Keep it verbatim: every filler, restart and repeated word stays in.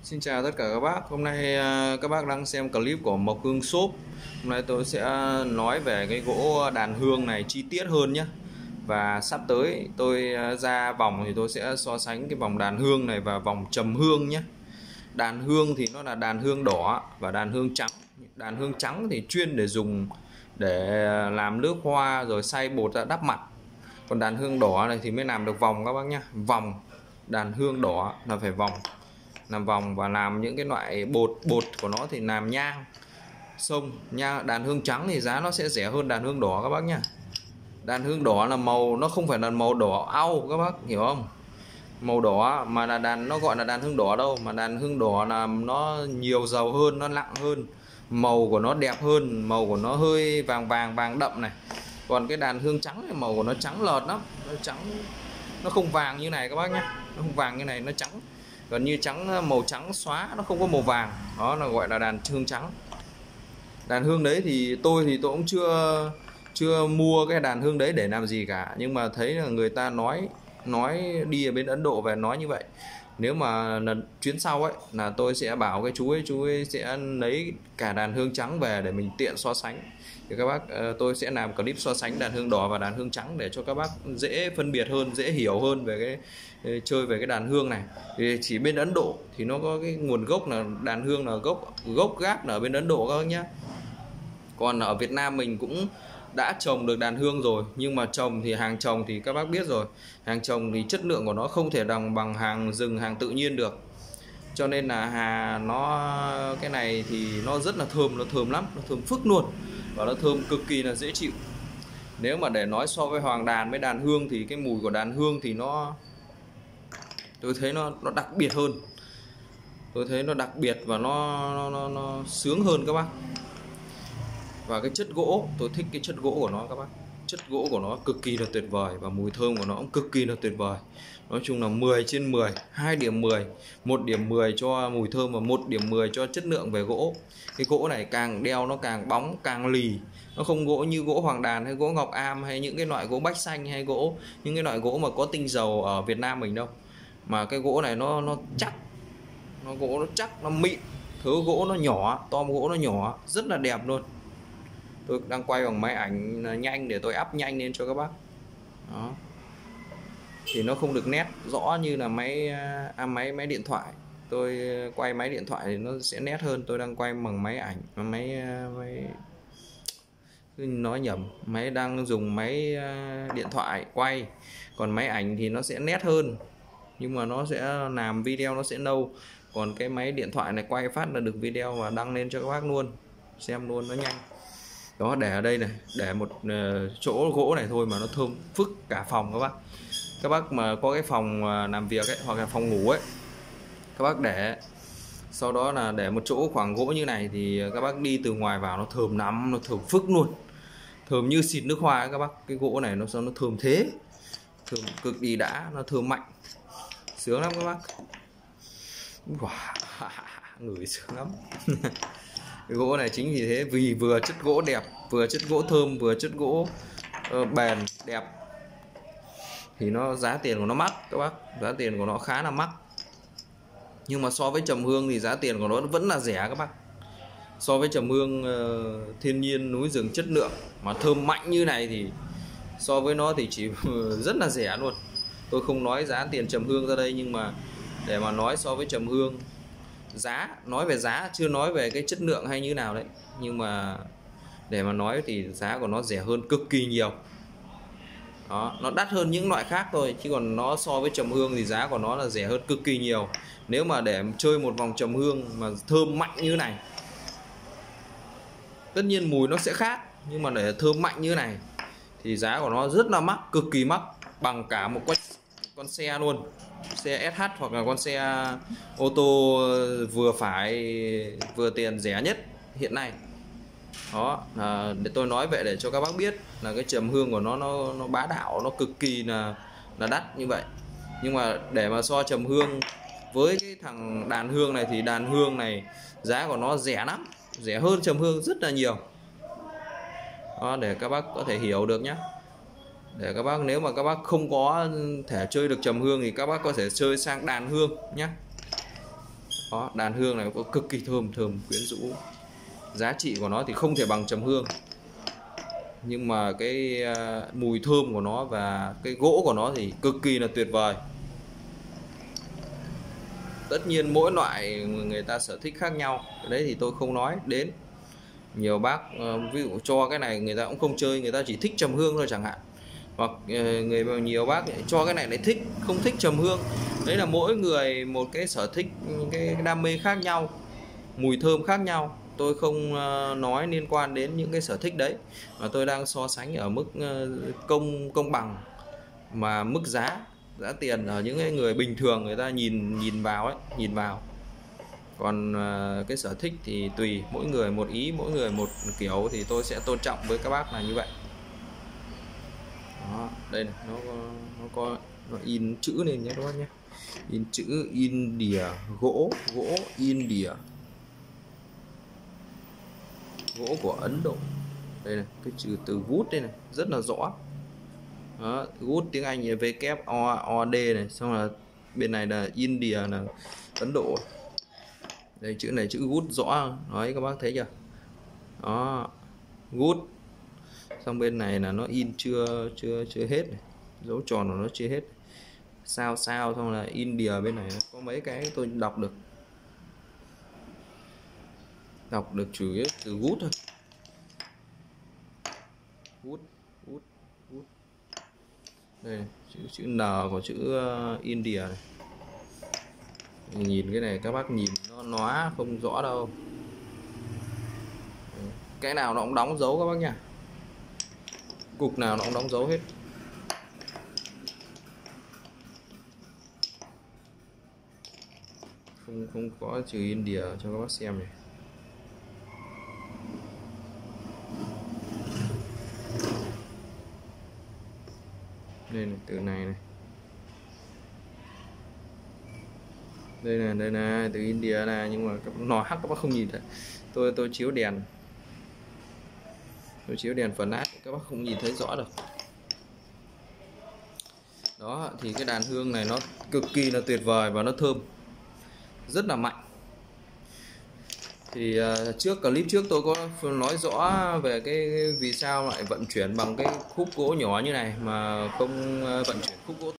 Xin chào tất cả các bác. Hôm nay à, các bác đang xem clip của Mộc Hương Shop. Hôm nay tôi sẽ nói về cái gỗ đàn hương này chi tiết hơn nhé. Và sắp tới tôi à, ra vòng thì tôi sẽ so sánh cái vòng đàn hương này và vòng trầm hương nhé. Đàn hương thì nó là đàn hương đỏ và đàn hương trắng. Đàn hương trắng thì chuyên để dùng để làm nước hoa rồi xay bột ra đắp mặt. Còn đàn hương đỏ này thì mới làm được vòng các bác nhé. Vòng đàn hương đỏ là phải vòng, làm vòng và làm những cái loại bột bột của nó thì làm nhang sông nhang. Đàn hương trắng thì giá nó sẽ rẻ hơn đàn hương đỏ các bác nhá. Đàn hương đỏ là màu nó không phải là màu đỏ au các bác hiểu không, màu đỏ mà là đàn nó gọi là đàn hương đỏ đâu, mà đàn hương đỏ là nó nhiều dầu hơn, nó nặng hơn, màu của nó đẹp hơn, màu của nó hơi vàng vàng vàng đậm này. Còn cái đàn hương trắng thì màu của nó trắng lợt lắm, nó trắng, nó không vàng như này các bác nhá, nó không vàng như này, nó trắng gần như trắng, màu trắng xóa, nó không có màu vàng. Đó là gọi là đàn hương trắng. Đàn hương đấy thì tôi thì tôi cũng chưa chưa mua cái đàn hương đấy để làm gì cả, nhưng mà thấy là người ta nói nói đi ở bên Ấn Độ về nói như vậy. Nếu mà lần chuyến sau ấy là tôi sẽ bảo cái chú ấy chú ấy sẽ lấy cả đàn hương trắng về để mình tiện so sánh. Thì các bác, tôi sẽ làm clip so sánh đàn hương đỏ và đàn hương trắng để cho các bác dễ phân biệt hơn, dễ hiểu hơn về cái chơi về cái đàn hương này. Thì chỉ bên Ấn Độ thì nó có cái nguồn gốc là đàn hương là gốc gốc gác là ở bên Ấn Độ các bác nhé. Còn ở Việt Nam mình cũng đã trồng được đàn hương rồi, nhưng mà trồng thì hàng trồng thì các bác biết rồi, hàng trồng thì chất lượng của nó không thể đồng bằng hàng rừng, hàng tự nhiên được. Cho nên là hà nó cái này thì nó rất là thơm, nó thơm lắm, nó thơm phức luôn, và nó thơm cực kỳ là dễ chịu. Nếu mà để nói so với hoàng đàn với đàn hương thì cái mùi của đàn hương thì nó tôi thấy nó nó đặc biệt hơn, tôi thấy nó đặc biệt và nó nó, nó, nó sướng hơn các bác. Và cái chất gỗ, tôi thích cái chất gỗ của nó các bác, chất gỗ của nó cực kỳ là tuyệt vời và mùi thơm của nó cũng cực kỳ là tuyệt vời. Nói chung là mười trên mười, hai điểm mười, một điểm mười cho mùi thơm và một điểm mười cho chất lượng về gỗ. Cái gỗ này càng đeo nó càng bóng, càng lì. Nó không gỗ như gỗ hoàng đàn hay gỗ ngọc am hay những cái loại gỗ bách xanh hay gỗ những cái loại gỗ mà có tinh dầu ở Việt Nam mình đâu. Mà cái gỗ này nó nó chắc, nó gỗ nó chắc, nó mịn, thớ gỗ nó nhỏ, tom gỗ nó nhỏ, rất là đẹp luôn. Tôi đang quay bằng máy ảnh nhanh để tôi up nhanh lên cho các bác. Đó. Thì nó không được nét rõ như là máy à, máy máy điện thoại. Tôi quay máy điện thoại thì nó sẽ nét hơn. Tôi đang quay bằng máy ảnh, máy máy nói nhầm, máy đang dùng máy điện thoại quay. Còn máy ảnh thì nó sẽ nét hơn, nhưng mà nó sẽ làm video nó sẽ lâu. Còn cái máy điện thoại này quay phát là được video và đăng lên cho các bác luôn, xem luôn, nó nhanh. Đó, để ở đây này, để một uh, chỗ gỗ này thôi mà nó thơm phức cả phòng các bác. Các bác mà có cái phòng uh, làm việc ấy, hoặc là phòng ngủ ấy, các bác để sau đó là để một chỗ khoảng gỗ như này thì các bác đi từ ngoài vào nó thơm lắm, nó thơm phức luôn, thơm như xịt nước hoa ấy, các bác. Cái gỗ này nó sao nó thơm thế, thơm cực kỳ đã, nó thơm mạnh, sướng lắm các bác. Wow, ngửi sướng lắm. Cái gỗ này chính vì thế, vì vừa chất gỗ đẹp, vừa chất gỗ thơm, vừa chất gỗ uh, bền đẹp thì nó giá tiền của nó mắc các bác, giá tiền của nó khá là mắc. Nhưng mà so với trầm hương thì giá tiền của nó vẫn là rẻ các bác. So với trầm hương uh, thiên nhiên núi rừng chất lượng mà thơm mạnh như này thì so với nó thì chỉ rất là rẻ luôn. Tôi không nói giá tiền trầm hương ra đây, nhưng mà để mà nói so với trầm hương, giá, nói về giá chưa nói về cái chất lượng hay như nào đấy, nhưng mà để mà nói thì giá của nó rẻ hơn cực kỳ nhiều. Đó, nó đắt hơn những loại khác thôi, chứ còn nó so với trầm hương thì giá của nó là rẻ hơn cực kỳ nhiều. Nếu mà để chơi một vòng trầm hương mà thơm mạnh như này, tất nhiên mùi nó sẽ khác, nhưng mà để thơm mạnh như này thì giá của nó rất là mắc, cực kỳ mắc, bằng cả một con, con xe luôn, xe ét hát hoặc là con xe ô tô vừa phải, vừa tiền, rẻ nhất hiện nay. Đó là để tôi nói vậy để cho các bác biết là cái trầm hương của nó nó nó bá đạo, nó cực kỳ là là đắt như vậy. Nhưng mà để mà so trầm hương với cái thằng đàn hương này thì đàn hương này giá của nó rẻ lắm, rẻ hơn trầm hương rất là nhiều. Đó, để các bác có thể hiểu được nhé. Để các bác, nếu mà các bác không có thể chơi được trầm hương thì các bác có thể chơi sang đàn hương nhé. Đó, đàn hương này có cực kỳ thơm, thơm quyến rũ. Giá trị của nó thì không thể bằng trầm hương, nhưng mà cái uh, mùi thơm của nó và cái gỗ của nó thì cực kỳ là tuyệt vời. Tất nhiên mỗi loại người ta sở thích khác nhau, cái đấy thì tôi không nói đến. Nhiều bác uh, ví dụ cho cái này người ta cũng không chơi, người ta chỉ thích trầm hương thôi chẳng hạn, hoặc uh, người nhiều bác cho cái này lại thích, không thích trầm hương. Đấy là mỗi người một cái sở thích, cái đam mê khác nhau, mùi thơm khác nhau. Tôi không uh, nói liên quan đến những cái sở thích đấy, mà tôi đang so sánh ở mức uh, công công bằng, mà mức giá giá tiền ở những cái người bình thường người ta nhìn nhìn vào ấy, nhìn vào. Còn uh, cái sở thích thì tùy mỗi người một ý, mỗi người một kiểu, thì tôi sẽ tôn trọng với các bác là như vậy. Đó, đây này, nó nó có nó in chữ lên nhé các bác nhé, in chữ India, gỗ gỗ India, gỗ của Ấn Độ. Đây này, cái chữ từ wood đây này rất là rõ. Đó, wood tiếng Anh là W O O D này, xong là bên này là India là Ấn Độ. Đây chữ này chữ wood rõ, nói các bác thấy chưa? Đó, wood. Xong bên này là nó in chưa chưa chưa hết này, dấu tròn của nó chưa hết. Sao sao xong là India bên này có mấy cái tôi đọc được. Đọc được chủ yếu từ wood thôi. Wood, wood, wood. Đây này, chữ chữ N của chữ uh, India này. Nhìn cái này các bác nhìn nó nóa không rõ đâu. Cái nào nó cũng đóng dấu các bác nha. Cục nào nó cũng đóng dấu hết. Không không có chữ India cho các bác xem này. Đây này, từ này này. Đây này, đây này, từ India này, nhưng mà nó hắc các bác không nhìn thấy. Tôi tôi chiếu đèn. Tôi chiếu đèn flash các bác không nhìn thấy rõ được. Đó, thì cái đàn hương này nó cực kỳ là tuyệt vời và nó thơm rất là mạnh. Thì uh, trước clip trước tôi có nói rõ về cái vì sao lại vận chuyển bằng cái khúc gỗ nhỏ như này mà không uh, vận chuyển khúc gỗ